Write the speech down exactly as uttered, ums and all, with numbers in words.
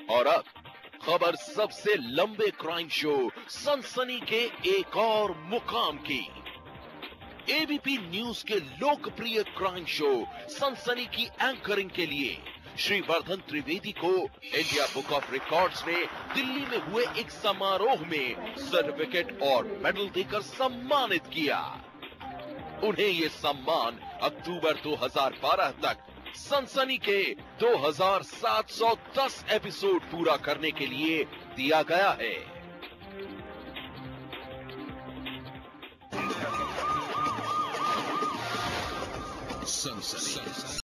और अब खबर सबसे लंबे क्राइम शो सनसनी के एक और मुकाम की। एबीपी न्यूज के लोकप्रिय क्राइम शो सनसनी की एंकरिंग के लिए श्री वर्धन त्रिवेदी को इंडिया बुक ऑफ रिकॉर्ड्स ने दिल्ली में हुए एक समारोह में सर्टिफिकेट और मेडल देकर सम्मानित किया। उन्हें ये सम्मान अक्टूबर दो हज़ार बारह तक सनसनी के दो हज़ार सात सौ दस एपिसोड पूरा करने के लिए दिया गया है। सनसनी।